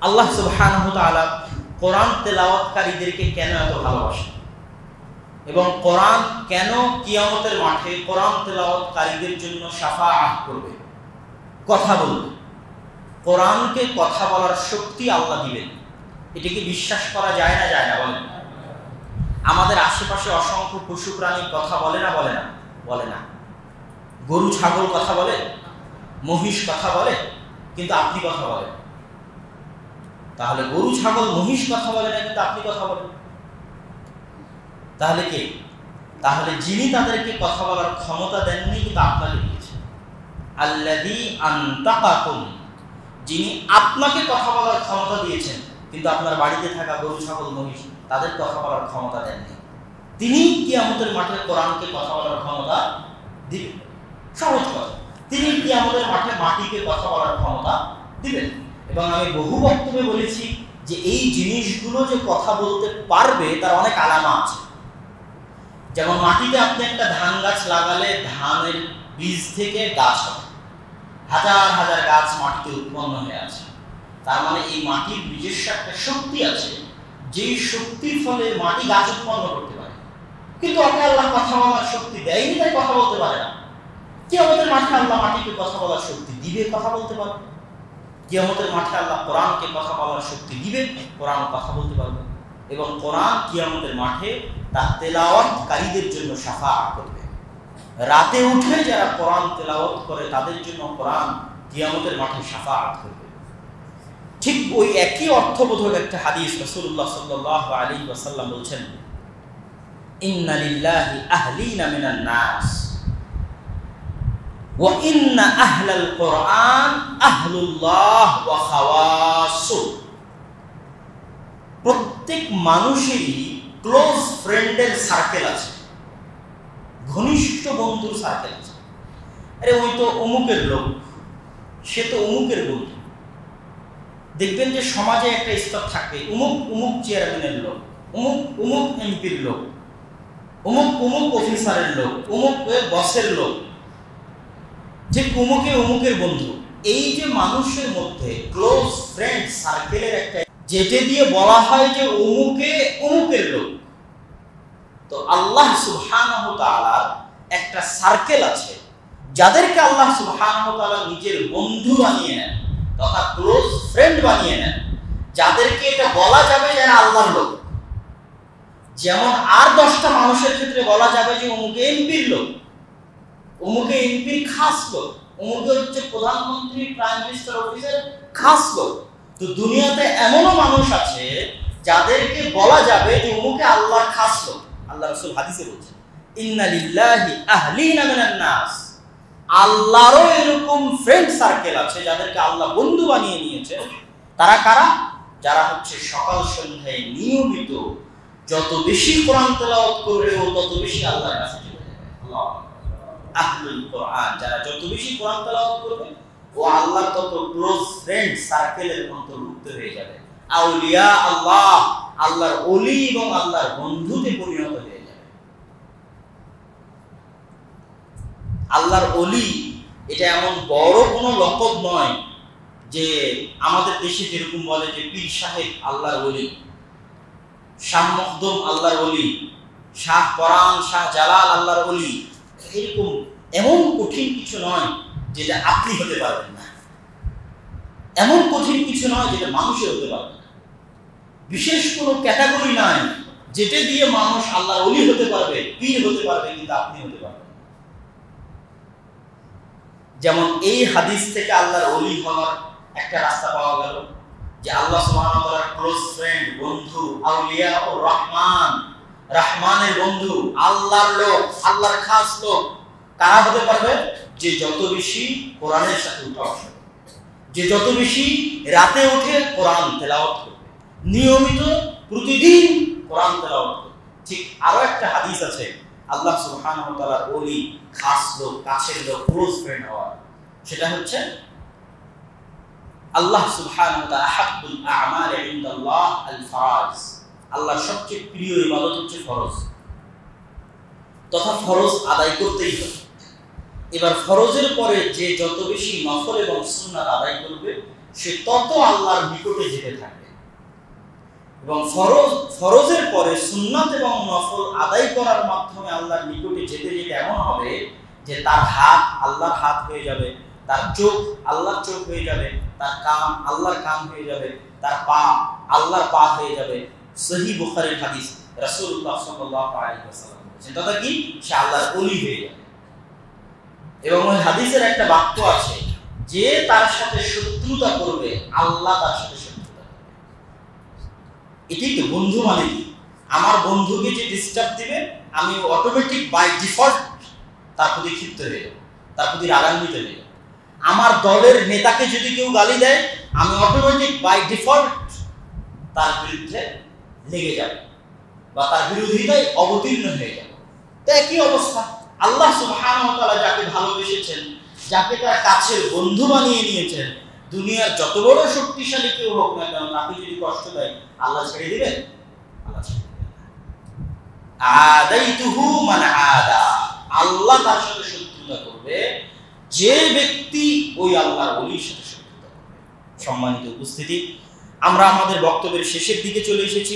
আল্লাহ সুবহানাহু ওয়া তাআলা কোরআন তেলাওয়াতকারীদেরকে কেন এত ভালোবাসেন এবং কোরআন কেন কিয়ামতের মাঠে কোরআন তেলাওয়াতকারীদের জন্য শাফাআত করবে, কথা বলবে। কোরআনকে কথা বলার শক্তি আল্লাহ দিবেন, এটাকে বিশ্বাস করা যায় না যায় না বলেন? আমাদের আশেপাশে অসংখ্য পশু প্রাণী কথা বলে না বলে না? বলে না। গরু ছাগল কথা বলে, মহিষ কথা বলে, কিন্তু আপনি কথা বলেন। তাহলে গরু ছাগল মহিষ কথা বলে না, কিন্তু আপনি কথা বলেন। তাহলে কে? তাহলে যিনি তাদেরকে কথা বলার ক্ষমতা দেননি, কিন্তু আপনাকে দিয়েছেন। আল্লাযী আনতাকাকুম, যিনি আপনাকে কথা বলার ক্ষমতা দিয়েছেন, কিন্তু আপনার বাড়িতে থাকা গরু ছাগল মহিষ তাদের কথা বলার ক্ষমতা দেননি, তিনি কিয়ামতের মাঠে কোরআনকে কথা বলার ক্ষমতা দিবেন। সহজ কথা, তিনি কিয়ামতের মাঠে মাটিকে কথা বলার ক্ষমতা দিবেন। এবং আমি বহু বক্তব্যে বলেছি যে এই জিনিসগুলো যে কথা বলতে পারবে তার অনেক আলামা আছে। যেমন মাটিতে আপনি একটা ধান গাছ লাগালে ধানের বীজ থেকে গাছ হবে, হাজার হাজার গাছ মাটিতে উৎপন্ন হয়ে আছে। তার মানে এই মাটির নিজস্ব একটা শক্তি আছে, যেই শক্তির ফলে মাটি গাছ উৎপন্ন করতে পারে। কিন্তু ওকে আল্লাহ কথা বলার শক্তি দেয়নি, তাই কথা বলতে পারে না। কিয়ামতের মাঠে আল্লাহ মাটিকে কথা বলার শক্তি দিবে, কথা বলতে পারবে। কিয়ামতের মাঠে আল্লাহ কোরআনকে কথা বলার শক্তি দিবে, কোরআন কথা বলতে পারবে। এবং কোরআন কিয়ামতের মাঠে তার তেলাওয়াতকারীদের জন্য শাফাআত করবে। রাতে উঠে যারা কোরআন তেলাওয়াত করে তাদের জন্য কোরআন কিয়ামতের মাঠে শাফাআত করবে। ঠিক ওই একই অর্থবোধক একটা হাদিস রাসূলুল্লাহ সাল্লাল্লাহু আলাইহি ওয়াসাল্লাম বলছেন, ইন্না লিল্লাহি আহলিনা মিনান নাস ওয়া ইন্না আহলাল কোরআন আহলুল্লাহ ওয়া খাওয়াসু। প্রত্যেক মানুষেরই ক্লোজ ফ্রেন্ডের সার্কেল আছে, ঘনিষ্ঠ বন্ধুর সার্কেল আছে। আরে ওই তো অমুকের লোক, সে তো অমুকের বন্ধু। দেখবেন যে সমাজে একটা স্তর থাকে, অমুক অমুক চেয়ারম্যানের লোক, অমুক অমুক এমপির লোক, অমুক অমুক অফিসারের লোক, অমুক বসের লোক, ঠিক অমুকে অমুকের বন্ধু। এই যে মানুষের মধ্যে ক্লোজ ফ্রেন্ড সার্কেলের একটা, যেটা দিয়ে বলা হয় যে অমুকে অমুকের লোক। তো আল্লাহ সুবহানাহু ওয়া তাআলার একটা সার্কেল আছে, যাদেরকে আল্লাহ সুবহানাহু ওয়া তাআলা নিজের বন্ধু বানিয়ে নেন তথা ক্লোজ ফ্রেন্ড বানিয়ে নেন, যাদেরকে এটা বলা যাবে যারা আল্লাহর লোক। যেমন আর 10টা মানুষের ক্ষেত্রে বলা যাবে যে অমুকে এমপির লোক, অমুকে এমপির খাস লোক, অমুকে হচ্ছে প্রধানমন্ত্রী প্রাইম মিনিস্টার অফিসের খাস লোক। তো দুনিয়াতে এমনও মানুষ আছে যাদেরকে বলা যাবে যে অমুকে আল্লাহর খাস লোক। আল্লাহ রাসূল হাদিসে বলছেন, ইন্না লিল্লাহি আহলিনা মিনান নাস, আল্লাহরও এরকম ফ্রেন্ড সার্কেল আছে যাদেরকে আল্লাহ বন্ধু বানিয়ে নিয়েছে। তারা কারা? যারা হচ্ছে সকাল সন্ধ্যায় নিয়মিত যত বেশি কোরআন তেলাওয়াত করবে ও তত বেশি আল্লাহর কাছে চলে যাবে। আল্লাহ আহলুল কোরআন, যারা যত বেশি কোরআন তেলাওয়াত করবে ও আল্লাহর তত ক্লোজ ফ্রেন্ড সার্কেলের অন্তর্ভুক্ত হয়ে যাবে। আউলিয়া আল্লাহ, আল্লাহর ওলি এবং আল্লাহর বন্ধুতে পরিণত হয়ে যাবে। আল্লাহর ওলি এটা এমন বড় কোনো লকব নয় যে আমাদের দেশে যেরকম বলে যে পীর সাহেব আল্লাহর ওলি, শাহ মখদুম আল্লাহর ওলি, শাহ পরাণ, শাহ জালাল আল্লাহর ওলি। এরকম এমন কঠিন কিছু নয় যেটা আপনি হতে পারবেন না, এমন কঠিন কিছু নয় যেটা মানুষের হতে পারবে না। বিশেষ কোনো ক্যাটাগরি নাই যেটা দিয়ে মানুষ আল্লাহর ওলি হতে পারবে, পীর হতে পারবে, কিন্তু আপনি হতে পারবেন। যেমন এই হাদিস থেকে আল্লাহর ওলি হওয়ার একটা রাস্তা পাওয়া গেল যে আল্লাহ সুবহানাহু ওয়া তাআলার ক্লোজ ফ্রেন্ড, বন্ধু, আউলিয়া ও রহমান, রহমানের বন্ধু, আল্লাহর লোক, আল্লাহর খাস লোক কারা হতে পারবে? যে যত বেশি কোরআনের সাথে উঠা বসা, যে যত বেশি রাতে উঠে কোরআন তেলাওয়াত করবে, নিয়মিত প্রতিদিন কোরআন তেলাওয়াত করবে। ঠিক আরো একটা হাদিস আছে আল্লাহ সুবহানাহু ওয়া তাআলার ওলি, খাস লোক, কাছের লোক, ক্লোজ ফ্রেন্ড হওয়া, সেটা হচ্ছে আল্লাহ সুবহানাহু ওয়া তাআলা হাব্বুল আ'মালি ইনদাল্লাহ আল ফরাজ, আল্লাহর সবচেয়ে প্রিয় ইবাদত হচ্ছে ফরজ, তথা ফরজ আদায় করতেই হবে। এবার ফরজের পরে যে যত বেশি নফল এবং সুন্নাত আদায় করবে সে তত আল্লাহর নিকটে যেতে থাকবে। এবং ফরজের পরে সুন্নাত এবং নফল আদায় করার মাধ্যমে আল্লাহর নিকটে যেতে যেতে এমন হবে যে তার হাত আল্লাহর হাত হয়ে যাবে, তার চোখ আল্লাহর চোখ হয়ে যাবে, তার কান আল্লাহর কান হয়ে যাবে, তার পা আল্লাহর পা হয়ে যাবে। সহিহ বুখারীর হাদিস, রাসূলুল্লাহ সাল্লাল্লাহু আলাইহি ওয়াসাল্লাম বলেছেন তথা কি সে আল্লাহর ওলি হয়ে যাবে। এবং ওই হাদিসের একটা বাক্য আছে, যে তার সাথে শত্রুতা করবে আল্লাহ তার সাথে শত্রুতা করবে। এটাই তো বন্ধু মানে কি? আমার বন্ধুকে যে ডিস্টার্ব দিবে আমি অটোমেটিক বাই ডিফল্ট তার প্রতি ক্ষিপ্ত হয়ে যাব, তার প্রতি রাগান্বিত হয়ে যাব। আমার দলের নেতাকে যদি কেউ গালি দেয় আমি অটোমেটিক বাই ডিফল্ট তার বিরুদ্ধে লেগে যাব বা তার বিরোধিতায় অবতীর্ণ হয়ে যাব। তো একই অবস্থা আল্লাহ সুবহানাহু ওয়া তাআলা যাকে ভালোবেসেছেন, যাকে তার কাছের বন্ধু বানিয়ে নিয়েছেন, দুনিয়ার যত বড় শক্তিশালী কেউ হোক না কেন তাকে যদি কষ্ট দেয় আল্লাহ ছেড়ে দিবেন? আল্লাহ ছেড়ে দিবেন না। আদাইতুহু মান আদা, আল্লাহ তার সাথে শত্রুতা করবে যে ব্যক্তি ওই আল্লাহর ওলির সাথে শত্রুতা করবে। সম্মানিত উপস্থিতি, আমরা আমাদের বক্তব্যের শেষের দিকে চলে এসেছি।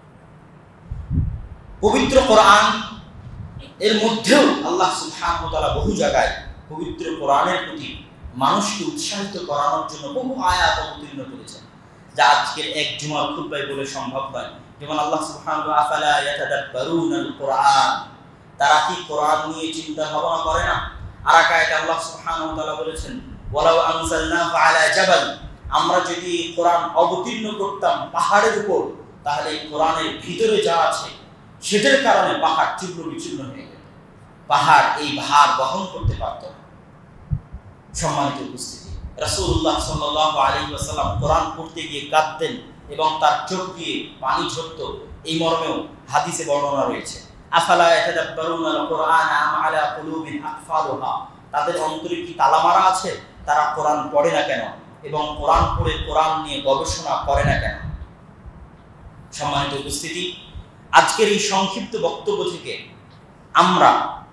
পবিত্র কোরআন এর মধ্যেও আল্লাহ সুবহানাহু ওয়া তাআলা বহু জায়গায় পবিত্র কোরআনের প্রতি মানুষকে উৎসাহিত করানোর জন্য বহু আয়াত অবতীর্ণ করেছেন, যা আজকের এক জুমার খুতবায় বলে সম্ভব নয়। যেমন আল্লাহ সুবহানাহু ওয়া তাআলা আফালা ইয়াতাদাব্বারুনাল কোরআন, তারা কি কোরআন নিয়ে চিন্তা ভাবনা করে না? আর এক আয়াতে আল্লাহ সুবহানাহু ওয়া তাআলা বলেছেন ওয়ালাউ আনজালনাহু আলা জাবাল, আমরা যদি কোরআন অবতীর্ণ করতাম পাহাড়ের উপর তাহলে কোরআনের ভিতরে যা আছে সেটার কারণে পাহাড় চূর্ণ বিচূর্ণ হয়ে যেত, পাহাড় এই ভার বহন করতে পারত না। সম্মানিত উপস্থিতি, রাসূলুল্লাহ সাল্লাল্লাহু আলাইহি ওয়াসাল্লাম কোরআন পড়তে গিয়ে কাঁদতেন এবং তার চোখ দিয়ে পানি ঝরত, এই মর্মেও হাদিসে বর্ণনা রয়েছে। আফালা ইয়াতাদাব্বারুনাল কোরআন আম আলা কুলুবিন আকফালুহা, তাদের অন্তরে কি তালা মারা আছে? তারা কোরআন পড়ে না কেন এবং কোরআন পড়ে কোরআন নিয়ে গবেষণা করে না কেন? সম্মানিত উপস্থিতি, আজকের এই সংক্ষিপ্ত বক্তব্য থেকে আমরা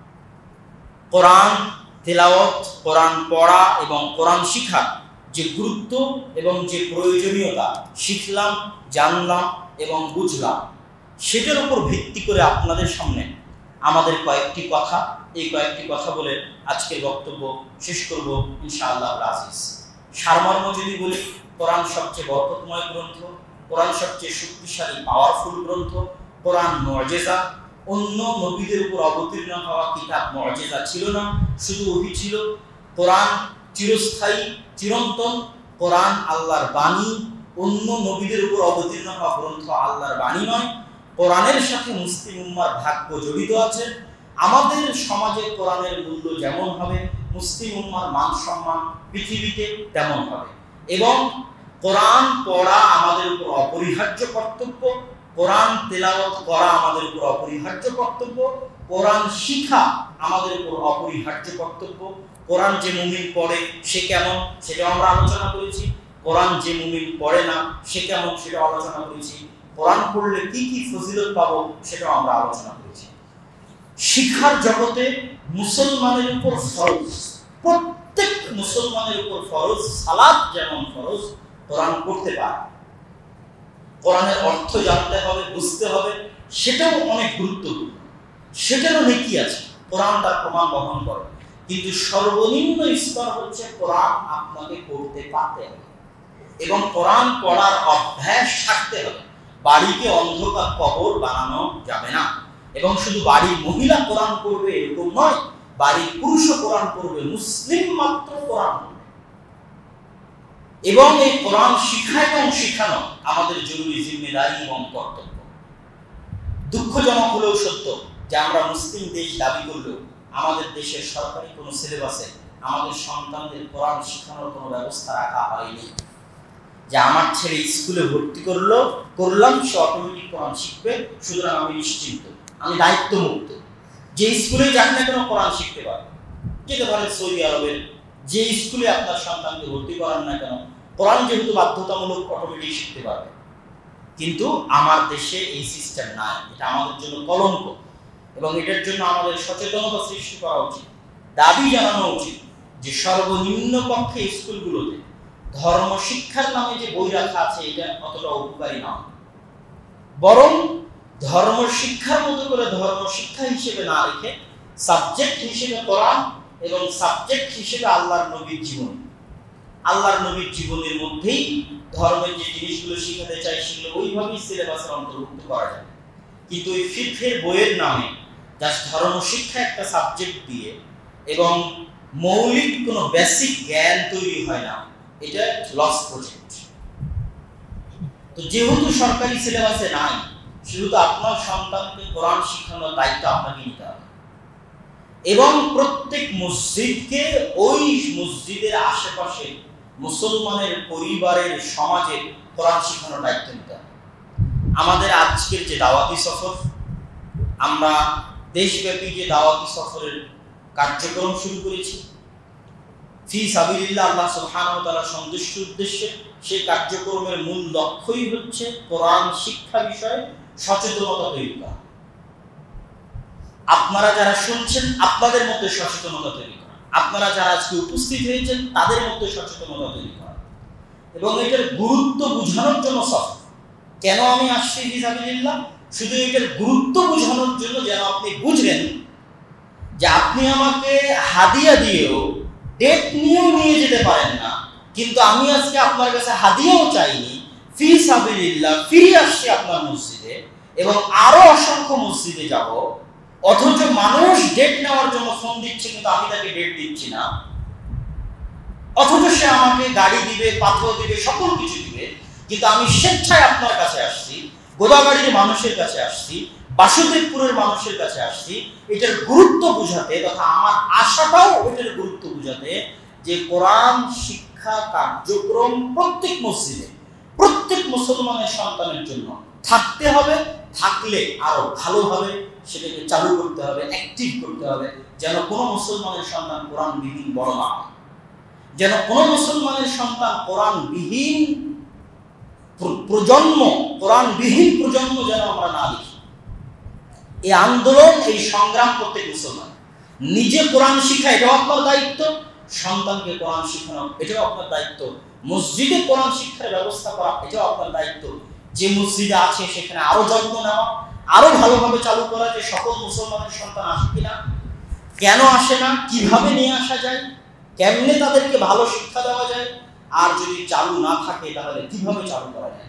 কোরআন তেলাওয়াত, কোরআন পড়া এবং কোরআন শিখার যে গুরুত্ব এবং যে প্রয়োজনীয়তা শিখলাম, জানলাম এবং বুঝলাম, সেটার উপর ভিত্তি করে আপনাদের সামনে আমাদের কয়েকটি কথা, এই কয়েকটি কথা বলে আজকের বক্তব্য শেষ করব ইনশাআল্লাহ আজিজ। সারমর্ম যদি বলি, কোরআন সবচেয়ে বরকতময় গ্রন্থ, কোরআন সবচেয়ে শক্তিশালী পাওয়ারফুল গ্রন্থ, কোরআন মুজিজা। অন্য নবীদের উপর অবতীর্ণ হওয়া কিতাব মুজিজা ছিল না, শুধু ওহী ছিল। কোরআন চিরস্থায়ী, চিরন্তন। কোরআন আল্লাহর বাণী, অন্য নবীদের উপর অবতীর্ণ হওয়া গ্রন্থ আল্লাহর বাণী নয়। কোরআনের সাথে মুসলিম উম্মার ভাগ্য জড়িত আছে। আমাদের সমাজে কোরআনের মূল্য যেমন হবে, মুসলিম উম্মার মান সম্মান পৃথিবীতে তেমন হবে। এবং কোরআন পড়া আমাদের উপর অপরিহার্য কর্তব্য, কোরআন তেলাওয়াত করা আমাদের উপর অপরিহার্য কর্তব্য, কোরআন শিখা আমাদের উপর অপরিহার্য কর্তব্য। কোরআন যে মুমিন পড়ে সে কেমন সেটাও আমরা আলোচনা করেছি, কোরআন যে মুমিন পড়ে না সে কেমন সেটাও আলোচনা করেছি, কোরআন পড়লে কি কি ফজিলত পাবো সেটাও আমরা আলোচনা করেছি। শিক্ষার জগতে মুসলমানের উপর ফরজ, প্রত্যেক মুসলমানের উপর ফরজ, সালাত যেমন ফরজ কোরআন পড়তে পারে। কোরআনের অর্থ জানতে হবে, বুঝতে হবে, সেটাও অনেক গুরুত্বপূর্ণ, সেটারও নেকি আছে, কোরআন তার প্রমাণ বহন করে। কিন্তু সর্বনিম্ন স্তর হচ্ছে কোরআন আপনাকে পড়তে পারতে হবে এবং কোরআন পড়ার অভ্যাস থাকতে হবে। বাড়িকে অন্ধকার কবর বানানো যাবে না। এবং শুধু বাড়ির মহিলা কোরআন পড়বে এরকম নয়, বাড়ির পুরুষও কোরআন পড়বে, মুসলিম মাত্র কোরআন পড়বে। এবং এই কোরআন শিখা এবং শিখানো আমাদের জরুরি জিম্মেদারি এবং কর্তব্য। দুঃখজনক হলেও সত্য যে আমরা মুসলিম দেশ দাবি করলেও আমাদের দেশের সরকারি কোনো সিলেবাসে আমাদের সন্তানদের কোরআন শিখানোর কোনো ব্যবস্থা রাখা হয়নি। যে আমার ছেলে স্কুলে ভর্তি করলাম সে অটোমেটিক কোরআন শিখবে, সুতরাং আমি নিশ্চিন্ত, আমি দায়িত্বমুক্ত, যে স্কুলে যাক না কেন কোরআন শিখতে পারবে। যেতে পারেন সৌদি আরবের যে স্কুলে আপনার সন্তানকে ভর্তি করান না কেন, কোরআন যেহেতু বাধ্যতামূলক অটোমেটিক শিখতে পারবে। কিন্তু আমার দেশে এই সিস্টেম নাই, এটা আমাদের জন্য কলঙ্ক এবং এটার জন্য আমাদের সচেতনতা সৃষ্টি করা উচিত, দাবি জানানো উচিত যে সর্বনিম্ন পক্ষে স্কুলগুলোতে ধর্ম শিক্ষার নামে যে বই রাখা আছে এটা অতটা উপকারী না, বরং ধর্ম শিক্ষার মতো করে ধর্ম শিক্ষা হিসেবে না রেখে সাবজেক্ট হিসেবে কোরআন এবং সাবজেক্ট হিসেবে আল্লাহর নবীর জীবন, আল্লাহর নবীর জীবনের মধ্যেই ধর্মের যে জিনিসগুলো শিখাতে চাই সেগুলো ওইভাবেই সিলেবাসের অন্তর্ভুক্ত করা যায়। কিন্তু ওই ফিকহের বইয়ের নামে জাস্ট ধর্ম শিক্ষা একটা সাবজেক্ট দিয়ে এবং মৌলিক কোনো বেসিক জ্ঞান তৈরি হয় না, এটা লস প্রজেক্ট। তো যেহেতু সরকারি সিলেবাসে নাই, সেহেতু আপনার সন্তানকে কোরআন শিখানোর দায়িত্ব আপনাকে নিতে হবে এবং প্রত্যেক মসজিদকে ওই মসজিদের আশেপাশে মুসলমানের পরিবারের সমাজে কোরআন শিখানোর দায়িত্ব নিতে হবে। আমাদের আজকের যে দাওয়াতি সফর, আমরা দেশব্যাপী যে দাওয়াতি সফরের কার্যক্রম শুরু করেছি ফি সাবিলিল্লাহ আল্লাহ সুবহানাহু ওয়া তাআলার সন্তুষ্টির উদ্দেশ্যে, সেই কার্যক্রমের মূল লক্ষ্যই হচ্ছে কোরআন শিক্ষা বিষয়ে সচেতনতা তৈরি করা। আপনারা যারা শুনছেন আপনাদের মধ্যে সচেতনতা তৈরি করা, আপনারা যারা আজকে উপস্থিত হয়েছেন তাদের মধ্যে সচেতনতা তৈরি করা এবং এটার গুরুত্ব বোঝানোর জন্য সফর। কেন আমি আসছি ফি সাবিলিল্লাহ? শুধু এটার গুরুত্ব বোঝানোর জন্য, যেন আপনি বুঝলেন যে আপনি আমাকে হাদিয়া দিয়েও ডেট নিয়েও নিয়ে যেতে পারেন না, কিন্তু আমি আজকে আপনার কাছে হাদিয়াও চাইনি, ফি সাবিলিল্লাহ ফিরে আসছি আপনার মসজিদে এবং আরো অসংখ্য মসজিদে যাব, অথচ মানুষ ডেট নেওয়ার জন্য ফোন দিচ্ছে কিন্তু আমি তাকে ডেট দিচ্ছি না, অথচ সে আমাকে গাড়ি দিবে, পাথর দিবে, সকল কিছু দিবে, কিন্তু আমি স্বেচ্ছায় আপনার কাছে আসছি, গোদাগাড়ির মানুষের কাছে আসছি, বাসুদেবপুরের মানুষের কাছে আসছি, এটার গুরুত্ব বুঝাতে তথা আমার আশাটাও এটার গুরুত্ব বুঝাতে যে কোরআন শিক্ষা কার্যক্রম প্রত্যেক মসজিদে প্রত্যেক মুসলমানের সন্তানের জন্য থাকতে হবে, থাকলে আরো ভালোভাবে সেটাকে চালু করতে হবে, অ্যাক্টিভ করতে হবে, যেন কোনো মুসলমানের সন্তান কোরআনবিহীন বড় না হয়, যেন কোনো মুসলমানের সন্তান কোরআনবিহীন প্রজন্ম যেন আমরা না দেখি। এই আন্দোলন, এই সংগ্রাম প্রত্যেক মুসলমান নিজে কোরআন শিক্ষা এটাও আপনার দায়িত্ব, সন্তানকে কোরআন শিখানো এটাও আপনার দায়িত্ব, মসজিদে কোরআন শিক্ষার ব্যবস্থা করা এটাও আপনার দায়িত্ব, যে মসজিদে আছে সেখানে আরো যত্ন নেওয়া, আরো ভালোভাবে চালু করা, যে সকল মুসলমানের সন্তান আসে কিনা, কেন আসে না, কিভাবে নিয়ে আসা যায়, কেমনে তাদেরকে ভালো শিক্ষা দেওয়া যায়, আর যদি চালু না থাকে তাহলে কিভাবে চালু করা যায়।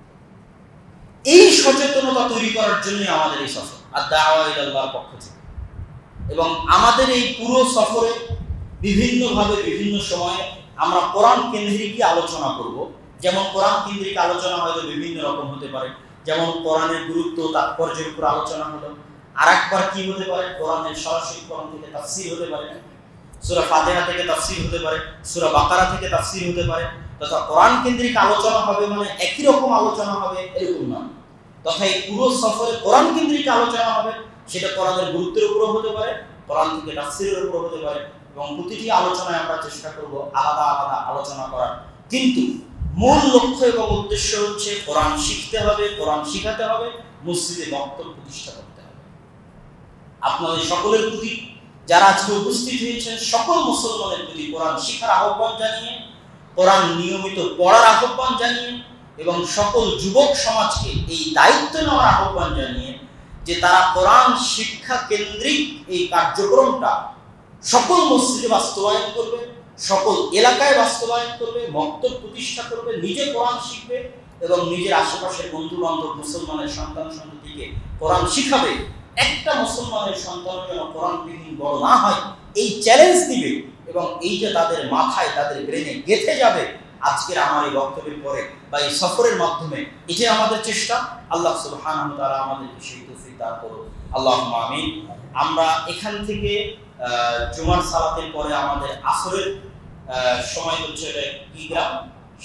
এই সচেতনতা তৈরি করার জন্য আমাদের এই সফর আদ-দাওয়া ইলাল্লাহর পক্ষ থেকে। এবং আমাদের এই পুরো সফরে বিভিন্নভাবে বিভিন্ন সময়ে আমরা কোরআন কেন্দ্রিক আলোচনা করব। যেমন কোরআন কেন্দ্রিক আলোচনা হয়তো বিভিন্ন রকম হতে পারে, যেমন কোরআনের গুরুত্ব তাৎপর্যের উপর আলোচনা হলো। আরেকবার কি হতে পারে, কোরআনের সরাসরি কোরআন থেকে তাফসীর হতে পারে, সূরা ফাতিহা থেকে তাফসীর হতে পারে, সূরা বাকারা থেকে তাফসীর হতে পারে। তথা কোরআন কেন্দ্রিক আলোচনা হবে মানে একই রকম আলোচনা হবে এরকম না, তথা এই পুরো সফরে কোরআন কেন্দ্রিক আলোচনা হবে, সেটা কোরআনের গুরুত্বের উপর হতে পারে, কোরআন থেকে তাফসীরের উপর হতে পারে, এবং প্রতিটি আলোচনায় আমরা চেষ্টা করব আলাদা আলাদা আলোচনা করার। কিন্তু মূল লক্ষ্য এবং উদ্দেশ্য হচ্ছে কোরআন শিখতে হবে, কোরআন শিখাতে হবে, মসজিদে বক্তব্য প্রতিষ্ঠা করতে হবে। আপনাদের সকলের প্রতি, যারা আজকে উপস্থিত হয়েছেন সকল মুসলমানের প্রতি কোরআন শিখার আহ্বান জানিয়ে, কোরআন নিয়মিত পড়ার আহ্বান জানিয়ে এবং সকল যুবক সমাজকে এই দায়িত্ব নেওয়ার আহ্বান জানিয়ে যে তারা কোরআন শিক্ষা কেন্দ্রিক এই কার্যক্রমটা সকল মসজিদে বাস্তবায়ন করবে, সকল এলাকায় বাস্তবায়ন করবে, মক্তব প্রতিষ্ঠা করবে, নিজে কোরআন শিখবে এবং নিজের আশেপাশের বন্ধু বান্ধব মুসলমানের সন্তান সন্ততিকে কোরআন শিখাবে। একটা মুসলমানের সন্তান যেন কোরআনবিহীন বড় না হয় এই চ্যালেঞ্জ দিবে এবং এইটা তাদের মাথায়, তাদের ব্রেনে গেঁথে যাবে। আজকের আমার এই বক্তব্যের পরে বা এই সফরের মাধ্যমে এটাই আমাদের চেষ্টা। আল্লাহ সুবহানাহু ওয়া তাআলা আমাদেরকে সেই তৌফিক দান করুন, আল্লাহুম্মা আমিন। আমরা এখান থেকে জুমার সালাতের পরে আমাদের আসরের সময় হচ্ছে কি গ্রাম,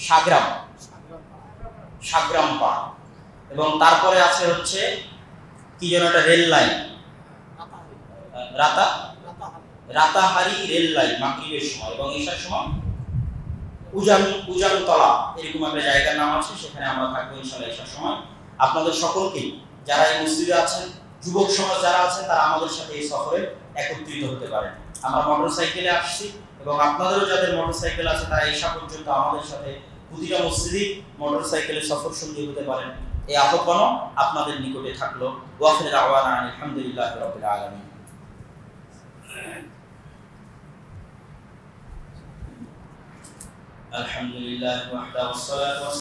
সাগ্রাম পাড়, এবং তারপরে আছে হচ্ছে কি যেন একটা রেল লাইন, রাতাহারি রেল লাইন মাগরিবের সময়, এবং ঈশার সময় উজানতলা এরকম একটা জায়গার নাম আছে, সেখানে আমরা থাকবো ইনশাআল্লাহ ঈশার সময়। আপনাদের সকলকেই, যারা এই মসজিদে আছেন, যুবক সমাজ যারা আছেন, তারা আমাদের সাথে এই সফরে একত্রিত হতে পারেন। আমরা মোটরসাইকেলে আসছি এবং এবং আপনাদেরও যাদের মোটরসাইকেল আছে তারা ঈশা পর্যন্ত আমাদের সাথে প্রতিটা মসজিদে মোটরসাইকেলে সফর সঙ্গী হতে পারেন, এই আহ্বানও আপনাদের নিকটে থাকলো। ওয়া আখিরু দাওয়ানা আলহামদুলিল্লাহি রাব্বিল আলামিন। আলহামদুলিল্লাহি ওয়াহদাহু ওয়াস সালাতু